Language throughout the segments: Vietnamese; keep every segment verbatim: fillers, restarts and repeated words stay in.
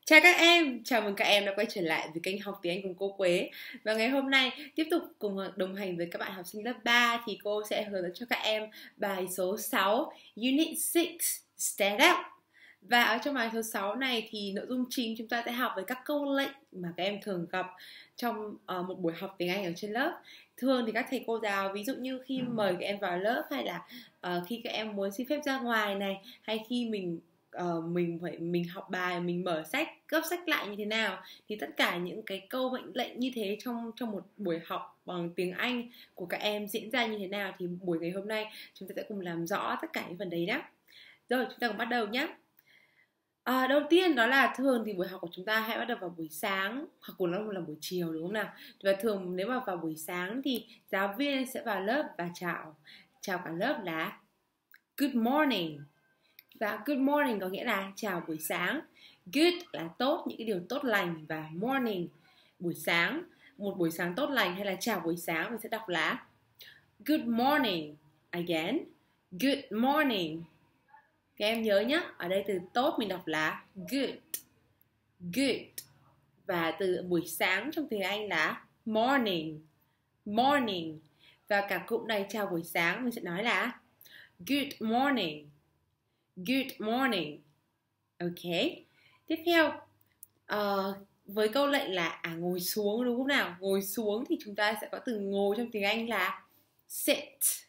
Chào các em, chào mừng các em đã quay trở lại với kênh Học Tiếng Anh cùng cô Quế. Và ngày hôm nay tiếp tục cùng đồng hành với các bạn học sinh lớp ba thì cô sẽ hướng dẫn cho các em bài số sáu Unit sáu Stand Up. Và ở trong bài số sáu này thì nội dung chính chúng ta sẽ học với các câu lệnh mà các em thường gặp trong uh, một buổi học tiếng Anh ở trên lớp. Thường thì các thầy cô giáo ví dụ như khi mời các em vào lớp, hay là uh, khi các em muốn xin phép ra ngoài này, hay khi mình Uh, mình phải mình học bài, mình mở sách, gấp sách lại như thế nào, thì tất cả những cái câu mệnh lệnh như thế trong trong một buổi học bằng tiếng Anh của các em diễn ra như thế nào, thì buổi ngày hôm nay chúng ta sẽ cùng làm rõ tất cả những phần đấy đó. Rồi chúng ta cùng bắt đầu nhé. À, đầu tiên đó là thường thì buổi học của chúng ta hay bắt đầu vào buổi sáng hoặc cùng nó là buổi chiều, đúng không nào? Và thường nếu mà vào buổi sáng thì giáo viên sẽ vào lớp và chào chào cả lớp là Good morning. Và good morning có nghĩa là chào buổi sáng. Good là tốt, những cái điều tốt lành. Và morning, buổi sáng. Một buổi sáng tốt lành hay là chào buổi sáng, mình sẽ đọc là Good morning. Again, good morning. Các em nhớ nhé, ở đây từ tốt mình đọc là good. Good. Và từ buổi sáng trong tiếng Anh là morning. Morning. Và cả cụm này chào buổi sáng mình sẽ nói là Good morning. Good morning. Ok. Tiếp theo uh, với câu lệnh là à ngồi xuống, đúng không nào? Ngồi xuống thì chúng ta sẽ có từ ngồi trong tiếng Anh là sit.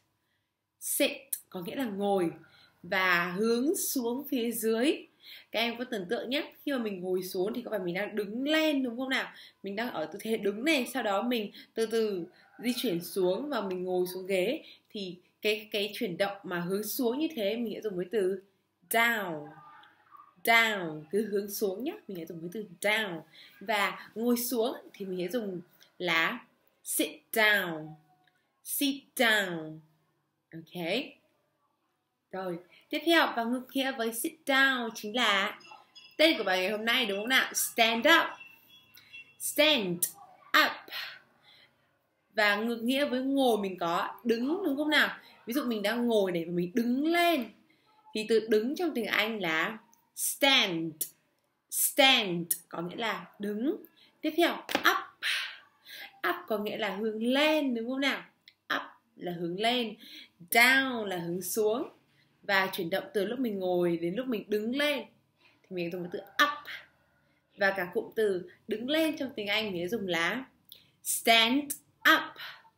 Sit có nghĩa là ngồi. Và hướng xuống phía dưới. Các em có tưởng tượng nhé, khi mà mình ngồi xuống thì có phải mình đang đứng lên, đúng không nào? Mình đang ở tư thế đứng này, sau đó mình từ từ di chuyển xuống và mình ngồi xuống ghế. Thì cái, cái chuyển động mà hướng xuống như thế mình sẽ dùng với từ down. Down, cứ hướng xuống nhé, mình sẽ dùng với từ down. Và ngồi xuống thì mình sẽ dùng là sit down. Sit down. Ok. Rồi, tiếp theo và ngược nghĩa với sit down chính là tên của bài ngày hôm nay, đúng không nào? Stand up. Stand up. Và ngược nghĩa với ngồi mình có đứng, đúng không nào? Ví dụ mình đang ngồi để mà mình đứng lên thì từ đứng trong tiếng Anh là stand. Stand có nghĩa là đứng. Tiếp theo up. Up có nghĩa là hướng lên, đúng không nào? Up là hướng lên. Down là hướng xuống. Và chuyển động từ lúc mình ngồi đến lúc mình đứng lên thì mình dùng cái từ up. Và cả cụm từ đứng lên trong tiếng Anh mình dùng là stand up.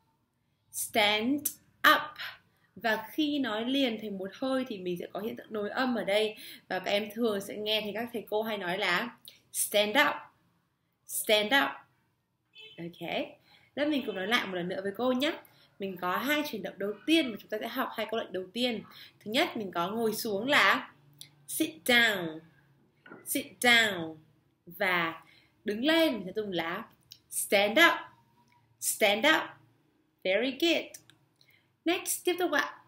Stand up. Và khi nói liền thành một hơi thì mình sẽ có hiện tượng nối âm ở đây. Và các em thường sẽ nghe thấy các thầy cô hay nói là stand up. Stand up. Ok. Lớp mình cùng nói lại một lần nữa với cô nhé. Mình có hai chuyển động đầu tiên mà chúng ta sẽ học hai câu lệnh đầu tiên. Thứ nhất mình có ngồi xuống là sit down. Sit down. Và đứng lên mình sẽ dùng là stand up. Stand up. Very good. Next, tiếp tục ạ.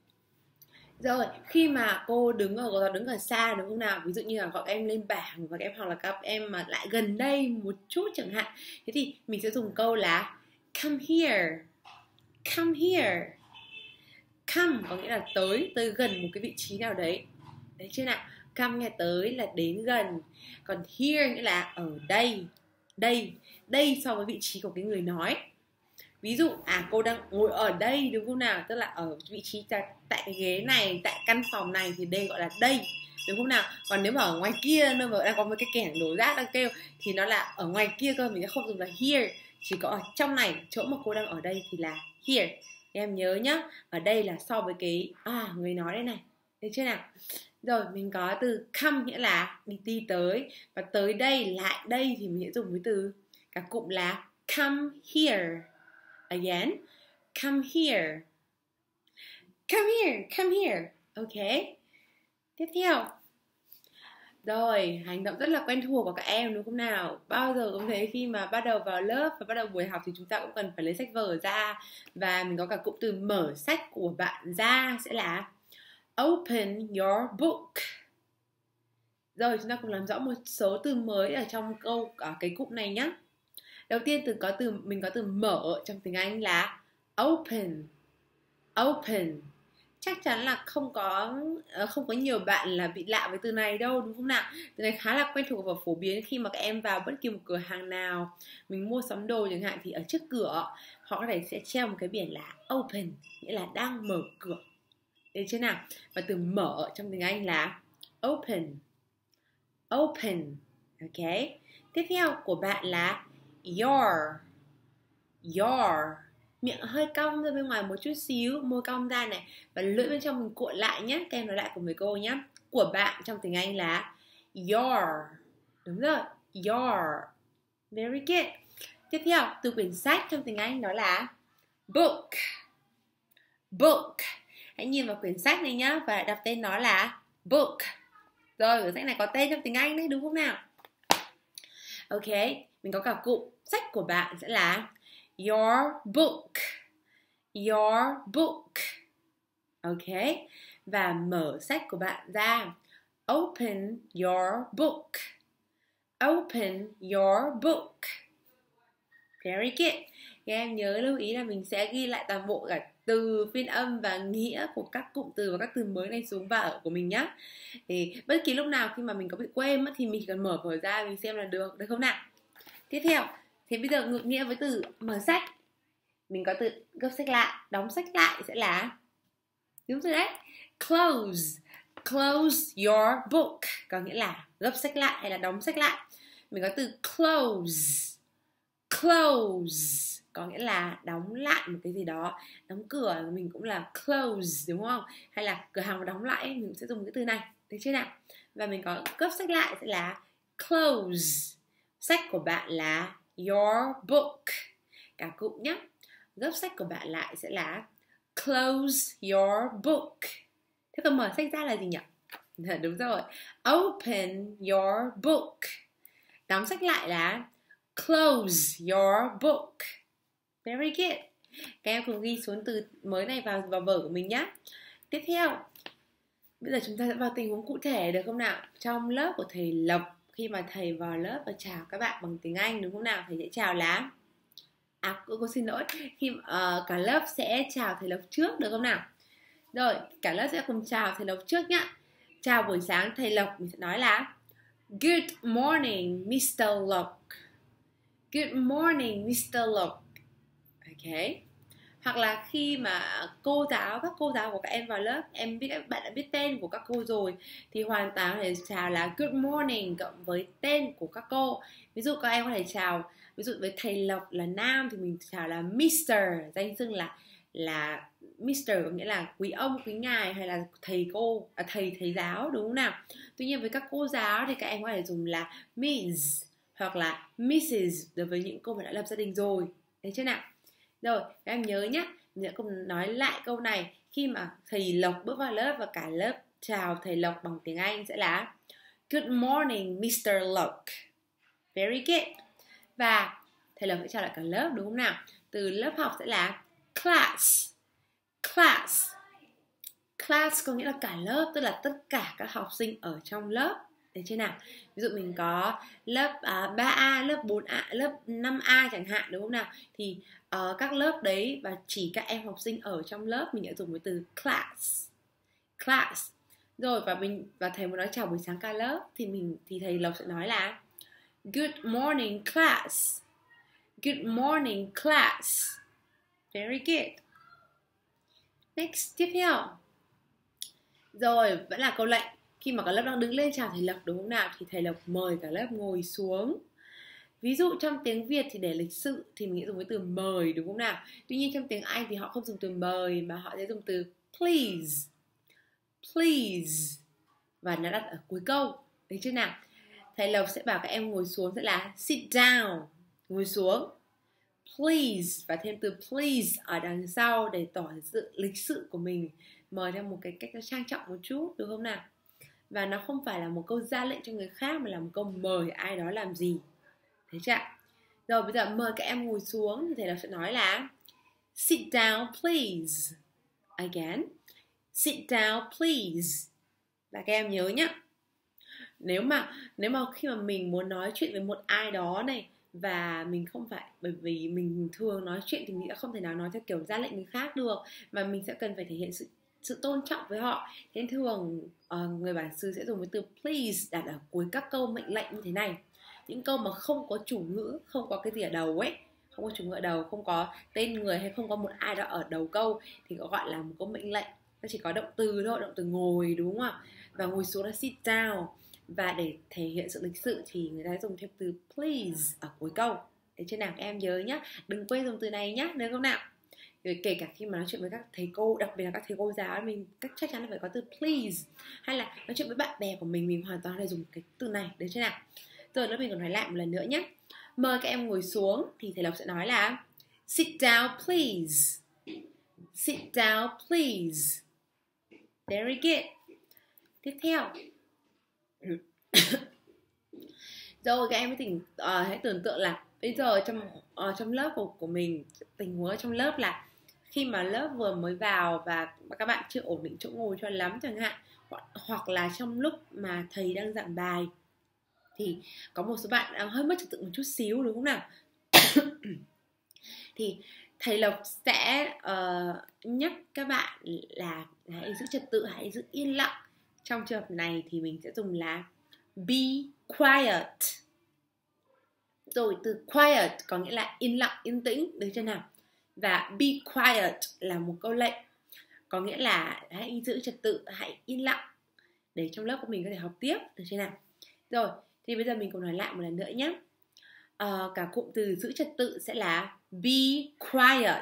Rồi, khi mà cô đứng ở đứng ở xa, đúng không nào? Ví dụ như là gọi em lên bảng và các em, hoặc là các em mà lại gần đây một chút chẳng hạn. Thế thì mình sẽ dùng câu là come here. Come here. Come có nghĩa là tới, tới gần một cái vị trí nào đấy. Đấy chưa nào? Come nghe tới là đến gần. Còn here nghĩa là ở đây. Đây, đây so với vị trí của cái người nói. Ví dụ, à cô đang ngồi ở đây, đúng không nào? Tức là ở vị trí tại, tại cái ghế này, tại căn phòng này thì đây gọi là đây, đúng không nào? Còn nếu mà ở ngoài kia, nơi mà đang có một cái kẻng đổ rác đang kêu thì nó là ở ngoài kia cơ, mình sẽ không dùng là here. Chỉ có ở trong này, chỗ mà cô đang ở đây thì là here. Em nhớ nhá, ở đây là so với cái, à người nói đây này, được chưa nào? Rồi, mình có từ come nghĩa là đi đi tới. Và tới đây, lại đây thì mình sẽ dùng với từ cả cụm là come here. Again, come here. Come here, come here. Ok. Tiếp theo. Rồi, hành động rất là quen thuộc của các em, đúng không nào? Bao giờ cũng thế, khi mà bắt đầu vào lớp và bắt đầu buổi học thì chúng ta cũng cần phải lấy sách vở ra. Và mình có cả cụm từ mở sách của bạn ra sẽ là open your book. Rồi, chúng ta cùng làm rõ một số từ mới ở trong câu ở cái cụm này nhé. Đầu tiên từ có từ mình có từ mở trong tiếng Anh là open. Open. chắc chắn là không có ờ, không có nhiều bạn là bị lạ với từ này đâu, đúng không nào? Từ này khá là quen thuộc và phổ biến khi mà các em vào bất kỳ một cửa hàng nào, mình mua sắm đồ chẳng hạn, thì ở trước cửa họ có thể sẽ treo một cái biển là open, nghĩa là đang mở cửa. Được chưa nào? Và từ mở trong tiếng Anh là open. Open. Ok. Tiếp theo của bạn là your. Your. Miệng hơi cong ra bên ngoài một chút xíu, môi cong ra này, và lưỡi bên trong mình cuộn lại nhé. Các em nói lại cùng với cô nhé. Của bạn trong tiếng Anh là your. Đúng rồi, your. Very good. Tiếp theo, từ quyển sách trong tiếng Anh đó là book. Book. Hãy nhìn vào quyển sách này nhá, và đọc tên nó là book. Rồi, quyển sách này có tên trong tiếng Anh đấy, đúng không nào? Ok, mình có cả cụm. Sách của bạn sẽ là your book. Your book. Ok. Và mở sách của bạn ra. Open your book. Open your book. Very good. Các em nhớ lưu ý là mình sẽ ghi lại toàn bộ cả từ, phiên âm và nghĩa của các cụm từ và các từ mới này xuống vào ở của mình nhé. Thì bất kỳ lúc nào khi mà mình có bị quên thì mình chỉ cần mở vở ra mình xem là được, được không nào? Tiếp theo, thì bây giờ ngược nghĩa với từ mở sách, mình có từ gấp sách lại, đóng sách lại sẽ là, đúng rồi đấy, close. Close your book, có nghĩa là gấp sách lại hay là đóng sách lại. Mình có từ close. Close có nghĩa là đóng lại một cái gì đó. Đóng cửa mình cũng là close, đúng không? Hay là cửa hàng mà đóng lại mình cũng sẽ dùng cái từ này, được chưa nào? Và mình có gấp sách lại sẽ là close. Sách của bạn là your book. Cả cụm nhé. Gấp sách của bạn lại sẽ là close your book. Thế còn mở sách ra là gì nhỉ? Đúng rồi, open your book. Đóng sách lại là close your book. Very good. Các em cùng ghi xuống từ mới này vào vào vở của mình nhé. Tiếp theo, bây giờ chúng ta sẽ vào tình huống cụ thể, được không nào? Trong lớp của thầy Lộc, khi mà thầy vào lớp và chào các bạn bằng tiếng Anh, đúng không nào? Thầy sẽ chào là, à cô, cô xin lỗi, khi uh, cả lớp sẽ chào thầy Lộc trước, được không nào? Rồi, cả lớp sẽ cùng chào thầy Lộc trước nhá. Chào buổi sáng thầy Lộc, mình sẽ nói là good morning mister Lộc. Good morning mister Lộc. Ok. Hoặc là khi mà cô giáo, các cô giáo của các em vào lớp, em biết các bạn đã biết tên của các cô rồi, thì hoàn toàn có thể chào là good morning cộng với tên của các cô. Ví dụ các em có thể chào, ví dụ với thầy Lộc là nam thì mình chào là mister, danh xưng là là mister có nghĩa là quý ông, quý ngài, hay là thầy cô, à, thầy thầy giáo, đúng không nào? Tuy nhiên với các cô giáo thì các em có thể dùng là miss hoặc là missus đối với những cô mà đã lập gia đình rồi. Đấy chưa nào? Rồi, các em nhớ nhé, mình sẽ cùng nói lại câu này. Khi mà thầy Lộc bước vào lớp và cả lớp chào thầy Lộc bằng tiếng Anh sẽ là good morning mister Lộc. Very good. Và thầy Lộc sẽ chào lại cả lớp, đúng không nào? Từ lớp học sẽ là class. Class. Class có nghĩa là cả lớp, tức là tất cả các học sinh ở trong lớp. Đấy chưa nào? Ví dụ mình có lớp uh, ba A, lớp bốn A, lớp năm A chẳng hạn, đúng không nào? Thì uh, các lớp đấy và chỉ các em học sinh ở trong lớp mình sẽ dùng với từ class. Class. Rồi và mình và thầy muốn nói chào buổi sáng cả lớp thì mình thì thầy Lộc sẽ nói là good morning class. Good morning class. Very good. Next, tiếp theo. Rồi, vẫn là câu lệnh. Khi mà cả lớp đang đứng lên chào thầy Lộc, đúng không nào? Thì thầy Lộc mời cả lớp ngồi xuống. Ví dụ trong tiếng Việt thì để lịch sự thì mình sẽ dùng với từ mời, đúng không nào? Tuy nhiên trong tiếng Anh thì họ không dùng từ mời mà họ sẽ dùng từ please. Please. Và nó đặt ở cuối câu. Đấy chưa nào? Thầy Lộc sẽ bảo các em ngồi xuống sẽ là sit down. Ngồi xuống. Please. Và thêm từ please ở đằng sau để tỏ sự lịch sự của mình. Mời theo một cái cách nó trang trọng một chút, được không nào? Và nó không phải là một câu ra lệnh cho người khác mà là một câu mời ai đó làm gì. Thấy chưa? Rồi bây giờ mời các em ngồi xuống thì thầy Lộc sẽ nói là sit down please. Again. Sit down please. Và các em nhớ nhé. Nếu mà nếu mà khi mà mình muốn nói chuyện với một ai đó này và mình không phải, bởi vì mình thường nói chuyện thì mình sẽ không thể nào nói theo kiểu ra lệnh người khác được, mà mình sẽ cần phải thể hiện sự sự tôn trọng với họ. Thế nên thường uh, người bản xứ sẽ dùng cái từ please đặt ở cuối các câu mệnh lệnh như thế này. Những câu mà không có chủ ngữ, không có cái gì ở đầu ấy, không có chủ ngữ ở đầu, không có tên người hay không có một ai đó ở đầu câu thì gọi là một câu mệnh lệnh. Nó chỉ có động từ thôi, động từ ngồi, đúng không ạ? Và ngồi xuống là sit down. Và để thể hiện sự lịch sự thì người ta dùng thêm từ please ở cuối câu. Để trên nào các em nhớ nhé, đừng quên dùng từ này nhé, được không nào? Rồi kể cả khi mà nói chuyện với các thầy cô, đặc biệt là các thầy cô giáo, mình chắc chắc chắn là phải có từ please. Hay là nói chuyện với bạn bè của mình, mình hoàn toàn là dùng cái từ này, được chưa nào? Rồi lớp mình còn nói lại một lần nữa nhé. Mời các em ngồi xuống thì thầy Lộc sẽ nói là sit down please. Sit down please. Very good. Tiếp theo. Rồi các em mới tỉnh, uh, hãy tưởng tượng là bây giờ trong uh, trong lớp của, của mình, tình huống trong lớp là khi mà lớp vừa mới vào và các bạn chưa ổn định chỗ ngồi cho lắm chẳng hạn, hoặc, hoặc là trong lúc mà thầy đang giảng bài thì có một số bạn hơi mất trật tự một chút xíu, đúng không nào? Thì thầy Lộc sẽ uh, nhắc các bạn là hãy giữ trật tự, hãy giữ yên lặng. Trong trường hợp này thì mình sẽ dùng là be quiet. Rồi từ quiet có nghĩa là yên lặng, yên tĩnh, được chưa nào? Và be quiet là một câu lệnh, có nghĩa là hãy giữ trật tự, hãy yên lặng để trong lớp của mình có thể học tiếp, được chưa nào? Rồi, thì bây giờ mình cùng nói lại một lần nữa nhé. Uh, cả cụm từ giữ trật tự sẽ là be quiet.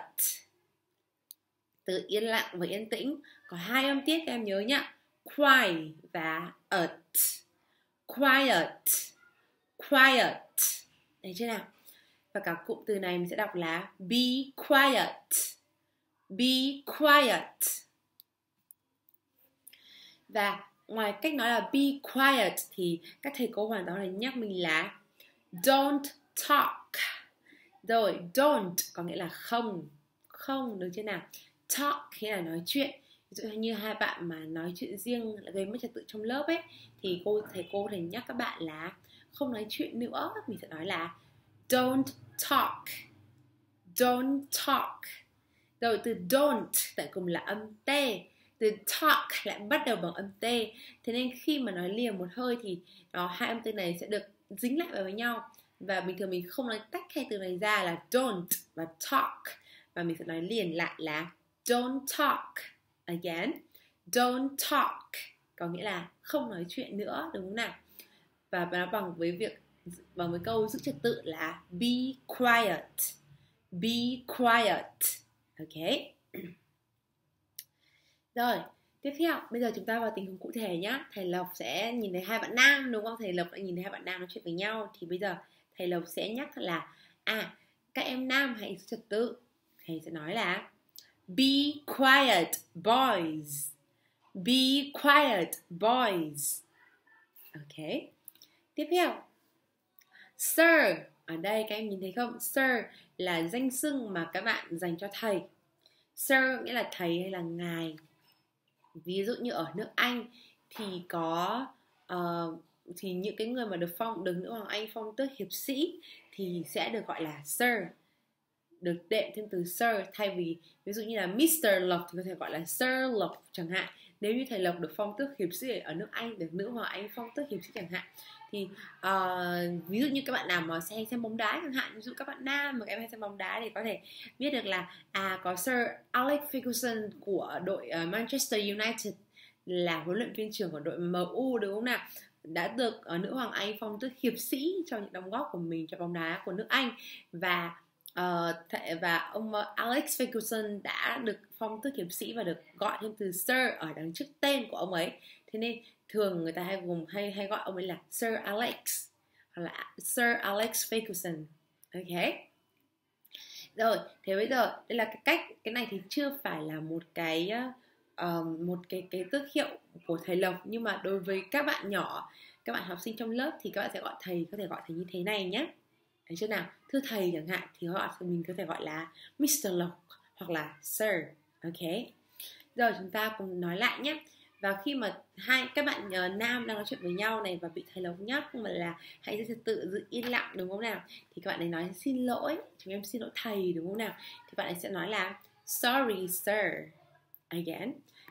Từ yên lặng và yên tĩnh có hai âm tiết các em nhớ nhé. Quiet và at. Quiet, quiet. Đấy chưa nào? Và cả cụm từ này mình sẽ đọc là be quiet. Be quiet. Và ngoài cách nói là be quiet thì các thầy cô hoàn toàn là nhắc mình là don't talk. Rồi, don't có nghĩa là không. Không, được chưa nào? Talk nghĩa là nói chuyện. Ví dụ như hai bạn mà nói chuyện riêng gây mất trật tự trong lớp ấy, thì cô thầy cô thầy nhắc các bạn là không nói chuyện nữa. Mình sẽ nói là don't talk. Don't talk. Rồi từ don't tại cùng là âm T, từ talk lại bắt đầu bằng âm T. Thế nên khi mà nói liền một hơi thì đó, hai âm T này sẽ được dính lại vào với nhau. Và bình thường mình không nói tách hai từ này ra là don't và talk, và mình sẽ nói liền lại là don't talk. Again, don't talk có nghĩa là không nói chuyện nữa, đúng không nào? Và nó bằng với việc bằng với câu giữ trật tự là be quiet. Be quiet. Ok. Rồi, tiếp theo bây giờ chúng ta vào tình huống cụ thể nhé. Thầy Lộc sẽ nhìn thấy hai bạn nam, đúng không? Thầy Lộc đã nhìn thấy hai bạn nam nói chuyện với nhau. Thì bây giờ thầy Lộc sẽ nhắc là à, các em nam hãy giữ trật tự. Thầy sẽ nói là be quiet boys. Be quiet boys. Ok. Tiếp theo, sir. Ở đây các em nhìn thấy không? Sir là danh xưng mà các bạn dành cho thầy. Sir nghĩa là thầy hay là ngài. Ví dụ như ở nước Anh thì có uh, thì những cái người mà được phong được nữ hoàng Anh phong tước hiệp sĩ thì sẽ được gọi là sir, được đệm thêm từ sir, thay vì ví dụ như là mister Lộc thì có thể gọi là Sir Lộc chẳng hạn. Nếu như thầy Lộc được phong tước hiệp sĩ ở nước Anh, được nữ hoàng Anh phong tước hiệp sĩ chẳng hạn, thì uh, ví dụ như các bạn nào mà hay xem bóng đá chẳng hạn, ví dụ các bạn nam mà các em hay xem bóng đá thì có thể biết được là à có Sir Alex Ferguson của đội uh, Manchester United là huấn luyện viên trưởng của đội em u, đúng không nào? Đã được uh, nữ hoàng Anh phong tước hiệp sĩ cho những đóng góp của mình cho bóng đá của nước Anh. Và Uh, th- và ông Alex Ferguson đã được phong tước hiệp sĩ và được gọi thêm từ Sir ở đằng trước tên của ông ấy. Thế nên thường người ta hay gồm hay hay gọi ông ấy là Sir Alex hoặc là Sir Alex Ferguson. Ok. Rồi, thế bây giờ đây là cái cách, cái này thì chưa phải là một cái uh, một cái cái tước hiệu của thầy Lộc, nhưng mà đối với các bạn nhỏ, các bạn học sinh trong lớp thì các bạn sẽ gọi thầy, có thể gọi thầy như thế này nhé. Thấy chưa nào? Thưa thầy chẳng hạn thì họ mình có thể gọi là mister Lộc hoặc là Sir. Ok. Rồi chúng ta cùng nói lại nhé. Và khi mà hai các bạn uh, nam đang nói chuyện với nhau này và bị thầy Lộc nhắc mà là hãy giữ trật tự, giữ yên lặng, đúng không nào? Thì các bạn ấy nói xin lỗi, chúng em xin lỗi thầy, đúng không nào? Thì bạn ấy sẽ nói là sorry sir. Again,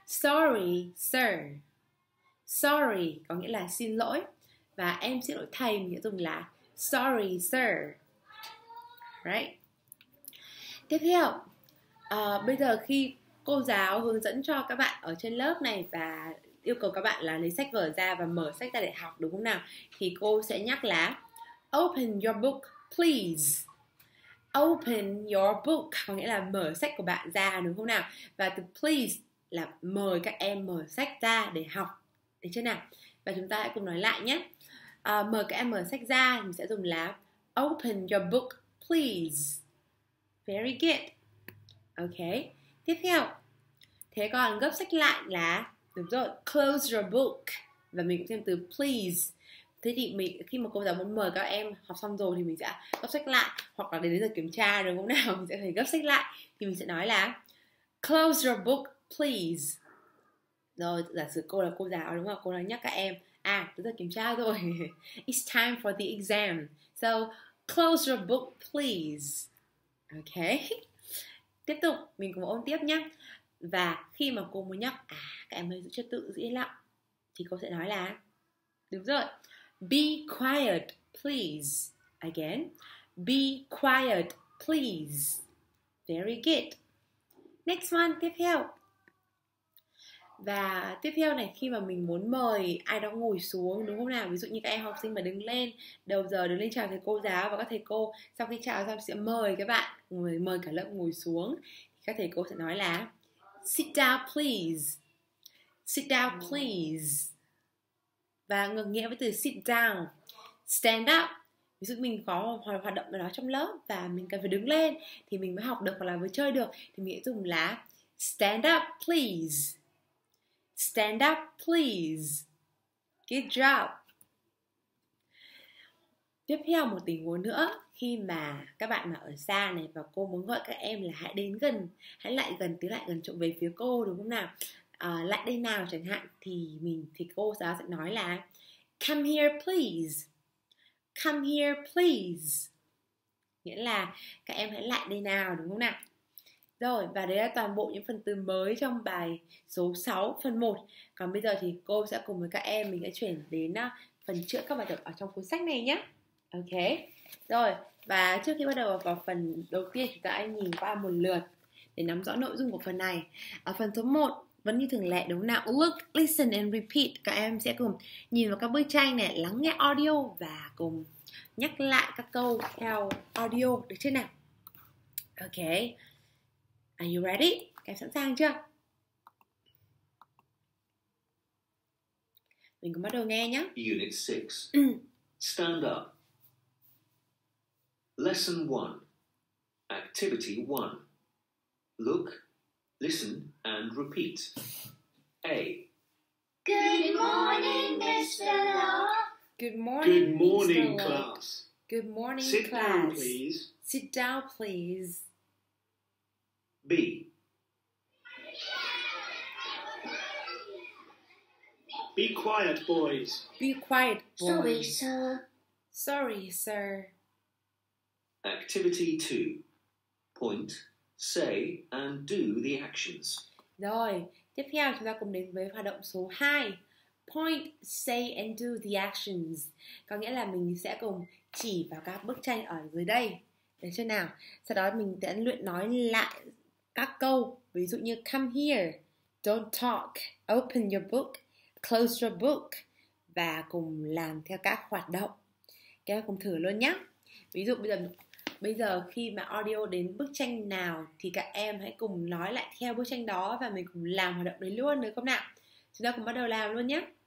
Sorry, sir. Sorry có nghĩa là xin lỗi. Và em xin lỗi thầy, mình sẽ dùng là sorry, sir. Right. Tiếp theo, à, bây giờ khi cô giáo hướng dẫn cho các bạn ở trên lớp này và yêu cầu các bạn là lấy sách vở ra và mở sách ra để học, đúng không nào? Thì cô sẽ nhắc là open your book, please. Open your book có nghĩa là mở sách của bạn ra, đúng không nào? Và từ please là mời các em mở sách ra để học, được chưa nào? Và chúng ta hãy cùng nói lại nhé. À, mời các em mở sách ra, mình sẽ dùng là open your book, please. Very good. Ok. Tiếp theo, thế còn gấp sách lại là, đúng rồi, close your book. Và mình cũng thêm từ please. Thế thì mình khi mà cô giáo muốn mời các em học xong rồi thì mình sẽ gấp sách lại, hoặc là đến giờ kiểm tra, đúng không nào, mình sẽ phải gấp sách lại thì mình sẽ nói là close your book please. Rồi giả sử cô là cô giáo, đúng không, cô nói nhắc các em à đến giờ kiểm tra rồi. It's time for the exam, so close your book please. Ok. Tiếp tục mình cùng ôn tiếp nhé. Và khi mà cô muốn nhắc à các em hãy giữ trật tự, giữ yên lặng, thì cô sẽ nói là, đúng rồi, be quiet please. Again, be quiet please. Very good. Next one, tiếp theo. Và tiếp theo này, khi mà mình muốn mời ai đó ngồi xuống, đúng không nào? Ví dụ như các em học sinh mà đứng lên, đầu giờ đứng lên chào thầy cô giáo, và các thầy cô sau khi chào xong sẽ mời các bạn, mời, mời cả lớp ngồi xuống. Thì các thầy cô sẽ nói là sit down please. Sit down please. Và ngược nghĩa với từ sit down, stand up. Ví dụ mình có hoạt động nào đó trong lớp và mình cần phải đứng lên thì mình mới học được hoặc là mới chơi được, thì mình sẽ dùng là stand up please. Stand up please. Good job. Tiếp theo một tình huống nữa, khi mà các bạn mà ở xa này và cô muốn gọi các em là hãy đến gần, hãy lại gần, tiến lại gần chỗ về phía cô, đúng không nào? À, lại đây nào chẳng hạn, thì mình thì cô giáo sẽ nói là come here please. Come here please. Nghĩa là các em hãy lại đây nào, đúng không nào? Rồi, và đấy là toàn bộ những phần từ mới trong bài số sáu phần một. Còn bây giờ thì cô sẽ cùng với các em mình sẽ chuyển đến phần chữa các bài tập ở trong cuốn sách này nhé. Ok. Rồi, và trước khi bắt đầu vào phần đầu tiên, chúng ta hãy nhìn qua một lượt để nắm rõ nội dung của phần này. Ở phần số một, vẫn như thường lệ, đúng không nào? Look, listen and repeat. Các em sẽ cùng nhìn vào các bức tranh này, lắng nghe audio và cùng nhắc lại các câu theo audio, được chưa nào? Ok. Are you ready? Các em sẵn sàng chưa? Mình cùng bắt đầu nghe nhé. Unit six. Stand up. Lesson one. Activity one. Look, listen and repeat. A. Good morning, Mister Locke. Good morning, Good morning, Mister Locke. class. Good morning, Sit class. down, please. Sit down, please. B. Be quiet, boys. Be quiet, boys. Sorry, sir. Sorry, sir. Activity two. Point, say and do the actions. Rồi, tiếp theo chúng ta cùng đến với hoạt động số hai. Point, say and do the actions. Có nghĩa là mình sẽ cùng chỉ vào các bức tranh ở dưới đây. Được chưa nào? Sau đó mình sẽ luyện nói lại các câu. Ví dụ như come here, don't talk, open your book, close your book. Và cùng làm theo các hoạt động. Các em cùng thử luôn nhé. Ví dụ bây giờ Bây giờ khi mà audio đến bức tranh nào thì các em hãy cùng nói lại theo bức tranh đó và mình cùng làm hoạt động đấy luôn, được không nào? Chúng ta cùng bắt đầu làm luôn nhé.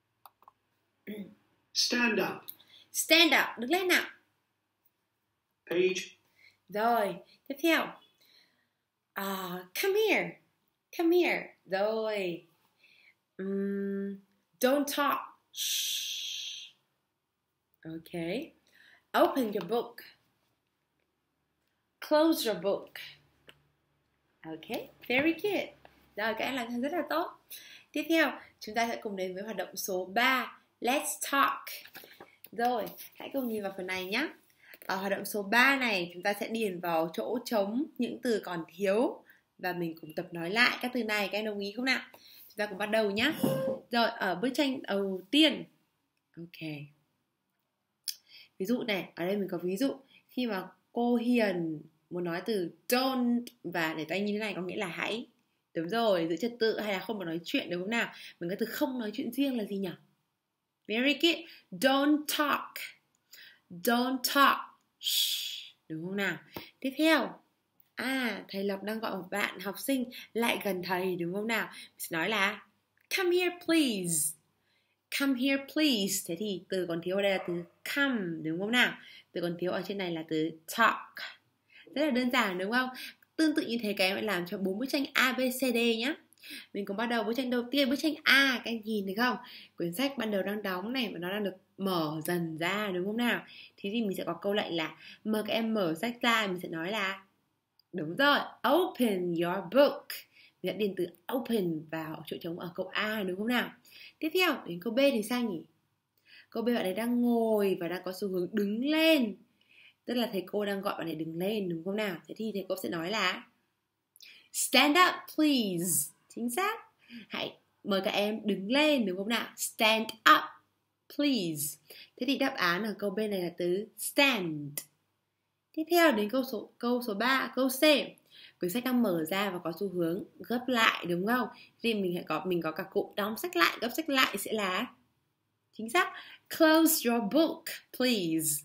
Stand up. Stand up, đứng lên nào. Page. Rồi, tiếp theo. Uh, come here. Come here. Rồi. Um, don't talk. Shh. Okay. Open your book. Close your book. Okay, very good. Rồi, các em làm rất là tốt. Tiếp theo, chúng ta sẽ cùng đến với hoạt động số ba. Let's talk. Rồi, hãy cùng nhìn vào phần này nhé. Ở hoạt động số ba này, chúng ta sẽ điền vào chỗ trống những từ còn thiếu và mình cùng tập nói lại các từ này. Các em đồng ý không nào? Chúng ta cùng bắt đầu nhé. Rồi, ở bức tranh đầu tiên. Ok. Ví dụ này, ở đây mình có ví dụ. Khi mà cô Hiền muốn nói từ don't và để tay như thế này có nghĩa là hãy. Đúng rồi, giữ trật tự hay là không có nói chuyện, đúng không nào? Mình có từ không nói chuyện riêng là gì nhỉ? Very good. Don't talk. Don't talk. Shh. Đúng không nào? Tiếp theo. À, thầy Lộc đang gọi một bạn học sinh lại gần thầy, đúng không nào? Mình sẽ nói là come here please. Come here please. Thế thì từ còn thiếu ở đây là từ come, đúng không nào? Từ còn thiếu ở trên này là từ talk. Rất là đơn giản, đúng không? Tương tự như thế các em phải làm cho bốn bức tranh A, B, C, D nhé. Mình cùng bắt đầu bức tranh đầu tiên, bức tranh A. Các em nhìn thấy không? Quyển sách ban đầu đang đóng này và nó đang được mở dần ra, đúng không nào? Thế thì mình sẽ có câu lệnh là mời các em mở sách ra. Mình sẽ nói là đúng rồi, open your book. Mình đã điền từ open vào chỗ trống ở câu A, đúng không nào? Tiếp theo đến câu B thì sao nhỉ? Câu B bạn ấy đang ngồi và đang có xu hướng đứng lên. Tức là thầy cô đang gọi bạn ấy đứng lên, đúng không nào? Thế thì thầy cô sẽ nói là stand up please. Chính xác. Hãy mời các em đứng lên, đúng không nào? Stand up please. Thế thì đáp án ở câu B này là từ stand. Tiếp theo đến câu số câu số ba, câu C. Quyển sách đang mở ra và có xu hướng gấp lại, đúng không? Thì mình hãy có mình có cả cụm đóng sách lại, gấp sách lại sẽ là chính xác. Close your book please.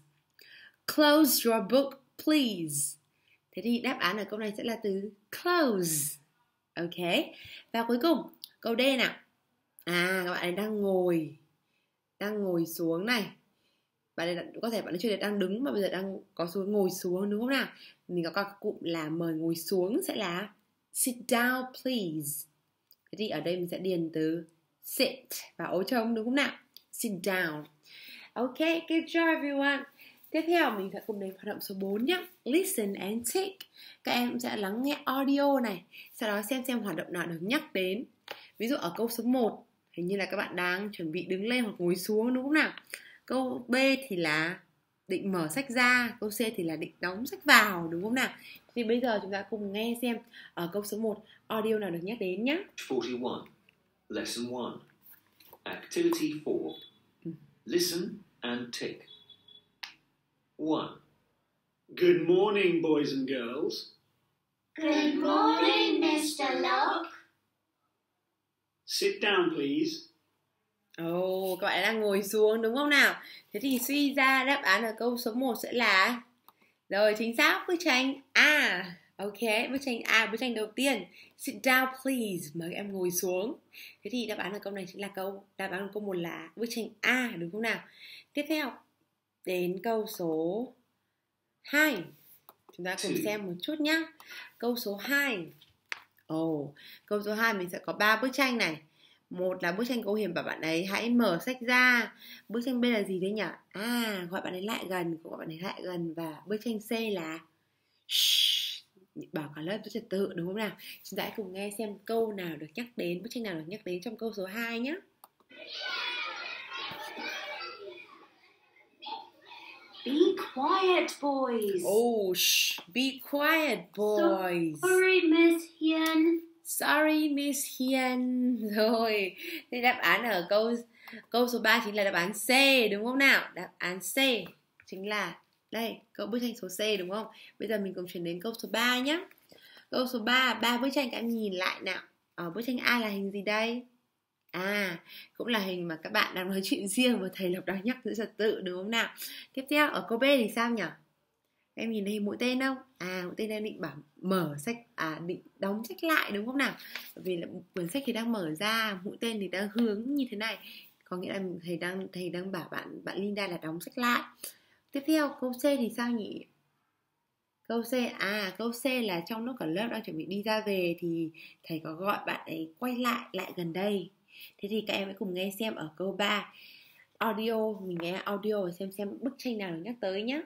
Close your book please. Thế thì đáp án ở câu này sẽ là từ close. Ok. Và cuối cùng câu D nào. À, các bạn ấy đang ngồi đang ngồi xuống này. Bạn ấy có thể bạn ấy chưa đang đứng mà bây giờ đang có xu hướng ngồi xuống, đúng không nào? Mình có các cụm là mời ngồi xuống sẽ là sit down please. Thế thì ở đây mình sẽ điền từ sit và ố trống, đúng không nào? Sit down. Ok, good job everyone. Tiếp theo mình sẽ cùng đến hoạt động số bốn nhé. Listen and tick. Các em cũng sẽ lắng nghe audio này, sau đó xem xem hoạt động nào được nhắc đến. Ví dụ ở câu số một, hình như là các bạn đang chuẩn bị đứng lên hoặc ngồi xuống, đúng không nào? Câu B thì là định mở sách ra. Câu C thì là định đóng sách vào, đúng không nào? Thì bây giờ chúng ta cùng nghe xem ở câu số một audio nào được nhắc đến nhé. forty-one. Lesson one. Activity four. Listen and tick. one. Good morning, boys and girls. Good morning, Mister Locke. Sit down, please. Ồ, oh, các bạn đang ngồi xuống, đúng không nào? Thế thì suy ra đáp án ở câu số một sẽ là rồi, chính xác, bức tranh A. Ok, bức tranh A, bức tranh đầu tiên. Sit down please, mời em ngồi xuống. Thế thì đáp án ở câu này chính là câu đáp án của câu một là bức tranh A, đúng không nào? Tiếp theo đến câu số hai. Chúng ta cùng xem một chút nhé. Câu số hai. Ồ, oh, câu số hai mình sẽ có ba bức tranh này. Một là bức tranh cô Hiền bảo bạn ấy hãy mở sách ra. Bức tranh B là gì đấy nhỉ? À, gọi bạn ấy lại gần, gọi bạn ấy lại gần. Và bức tranh C là shh, bảo cả lớp giữ trật tự, đúng không nào? Chúng ta hãy cùng nghe xem câu nào được nhắc đến, bức tranh nào được nhắc đến trong câu số hai nhé. Be quiet, boys. Oh, shh, be quiet, boys. Sorry, Miss Hiền. Sorry, Miss Hiền. Rồi, thế đáp án ở câu câu số ba chính là đáp án C, đúng không nào? Đáp án C chính là đây, câu bức tranh số C, đúng không? Bây giờ mình cùng chuyển đến câu số ba nhé. Câu số ba, ba bức tranh các em nhìn lại nào. Ở bức tranh A là hình gì đây? À, cũng là hình mà các bạn đang nói chuyện riêng và thầy Lộc đang nhắc giữ trật tự, đúng không nào? Tiếp theo ở câu B thì sao nhỉ? Em nhìn thấy mũi tên không? À, mũi tên đang định bảo mở sách, à định đóng sách lại, đúng không nào? Bởi vì là quyển sách thì đang mở ra, mũi tên thì đang hướng như thế này, có nghĩa là thầy đang thầy đang bảo bạn bạn Linda là đóng sách lại. Tiếp theo câu C thì sao nhỉ? Câu C, à câu C là trong lúc cả lớp đang chuẩn bị đi ra về thì thầy có gọi bạn ấy quay lại lại gần đây. Thế thì các em hãy cùng nghe xem ở câu ba audio, mình nghe audio và xem xem bức tranh nào được nhắc tới nhé.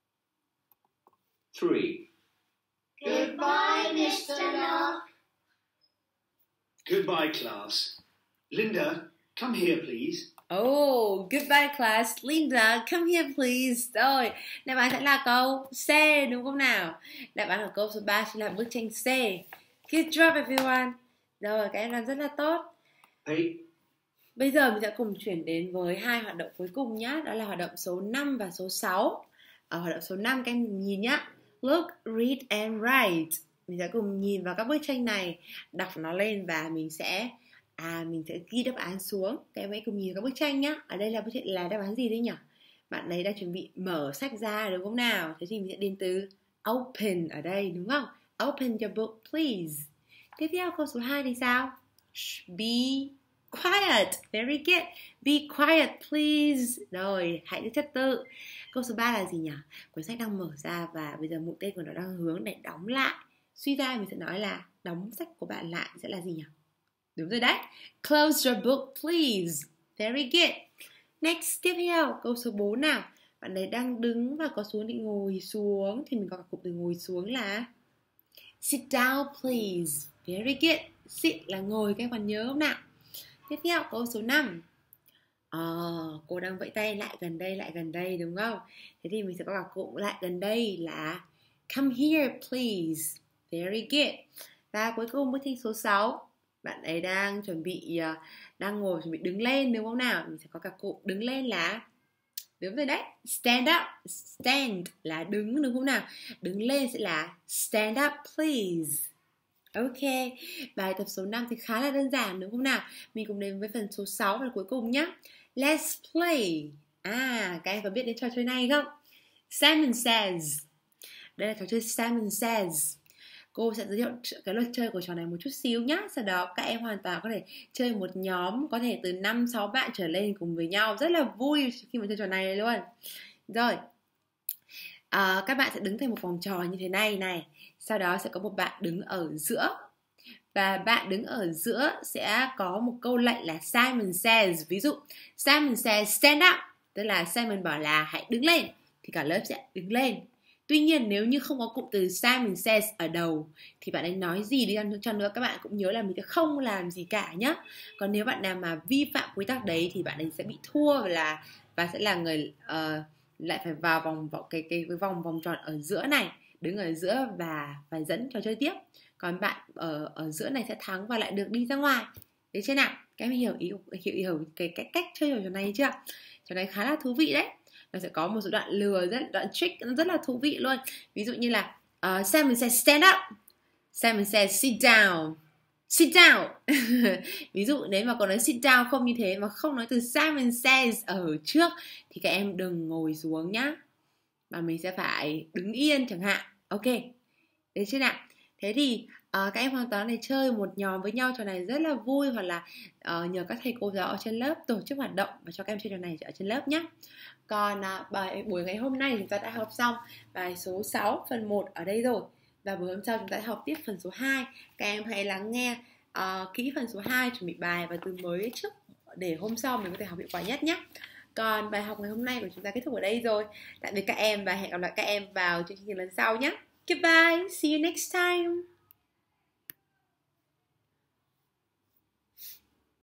three. Goodbye, Mister Locke. Goodbye, class. Linda, come here, please. Oh, goodbye class. Linda, come here please. Rồi, đáp án sẽ là câu C, đúng không nào? Đáp án của câu số ba chính là bức tranh C. Good job everyone. Rồi, các em làm rất là tốt. Hey, Bây giờ mình sẽ cùng chuyển đến với hai hoạt động cuối cùng nhé. Đó là hoạt động số năm và số sáu. Ở hoạt động số năm các em nhìn nhé. Look, read and write. Mình sẽ cùng nhìn vào các bức tranh này, đọc nó lên và mình sẽ à mình sẽ ghi đáp án xuống. Các em hãy cùng nhìn các bức tranh nhé. Ở đây là bức tranh là đáp án gì đấy nhỉ? Bạn ấy đang chuẩn bị mở sách ra đúng không nào? Thế thì mình sẽ điền từ open ở đây đúng không? Open your book please. Tiếp theo câu số hai thì sao? Be quiet. Very good. Be quiet please. Rồi, hãy giữ trật tự. Câu số ba là gì nhỉ? Cuốn sách đang mở ra và bây giờ mũi tên của nó đang hướng để đóng lại. Suy ra mình sẽ nói là đóng sách của bạn lại sẽ là gì nhỉ? Đúng rồi đấy. Close your book please. Very good. Next, tiếp theo, câu số bốn nào. Bạn ấy đang đứng và có xuống định ngồi xuống. Thì mình có cả cụm từ ngồi xuống là sit down please. Very good. Sit là ngồi, các bạn nhớ không nào? Tiếp theo, câu số năm. Ờ, à, cô đang vẫy tay lại gần đây, lại gần đây đúng không? Thế thì mình sẽ có cả cụm lại gần đây là come here please. Very good. Và cuối cùng bức tranh số sáu. Bạn ấy đang chuẩn bị uh, đang ngồi chuẩn bị đứng lên đúng không nào? Mình sẽ có cả cụm đứng lên là đúng rồi đấy, stand up. Stand là đứng đúng không nào? Đứng lên sẽ là stand up please. Ok, bài tập số năm thì khá là đơn giản đúng không nào? Mình cùng đến với phần số sáu là cuối cùng nhé. Let's play. À, các em có biết đến trò chơi này không? Simon Says. Đây là trò chơi Simon Says. Cô sẽ giới thiệu cái luật chơi của trò này một chút xíu nhé. Sau đó các em hoàn toàn có thể chơi một nhóm, có thể từ năm sáu bạn trở lên cùng với nhau. Rất là vui khi mà chơi trò này luôn. Rồi, à, các bạn sẽ đứng thành một vòng tròn như thế này này. Sau đó sẽ có một bạn đứng ở giữa. Và bạn đứng ở giữa sẽ có một câu lệnh là Simon says. Ví dụ Simon says stand up, tức là Simon bảo là hãy đứng lên, thì cả lớp sẽ đứng lên. Tuy nhiên nếu như không có cụm từ Simon says ở đầu thì bạn ấy nói gì đi cho nữa các bạn cũng nhớ là mình sẽ không làm gì cả nhé. Còn nếu bạn nào mà vi phạm quy tắc đấy thì bạn ấy sẽ bị thua và là và sẽ là người uh, lại phải vào vòng vào cái, cái cái vòng vòng tròn ở giữa này, đứng ở giữa và phải dẫn trò chơi tiếp. Còn bạn ở ở giữa này sẽ thắng và lại được đi ra ngoài. Đấy chưa nào? Các em hiểu ý hiểu hiểu cái cách cách chơi trò này chưa? Trò này khá là thú vị đấy. Nó sẽ có một số đoạn lừa, rất đoạn trick rất là thú vị luôn. Ví dụ như là uh, Simon says stand up, Simon says sit down, sit down. Ví dụ nếu mà có nói sit down không như thế mà không nói từ Simon says ở trước thì các em đừng ngồi xuống nhá, mà mình sẽ phải đứng yên chẳng hạn. Ok, đấy chưa nào? Thế thì uh, các em hoàn toàn để chơi một nhóm với nhau, trò này rất là vui. Hoặc là uh, nhờ các thầy cô giáo ở trên lớp tổ chức hoạt động và cho các em chơi trò này ở trên lớp nhé. Còn uh, bài buổi ngày hôm nay chúng ta đã học xong bài số sáu phần một ở đây rồi. Và buổi hôm sau chúng ta sẽ học tiếp phần số hai. Các em hãy lắng nghe uh, kỹ phần số hai, chuẩn bị bài và từ mới trước để hôm sau mình có thể học hiệu quả nhất nhé. Còn bài học ngày hôm nay của chúng ta kết thúc ở đây rồi. Tạm biệt các em và hẹn gặp lại các em vào chương trình lần sau nhé. Goodbye, see you next time.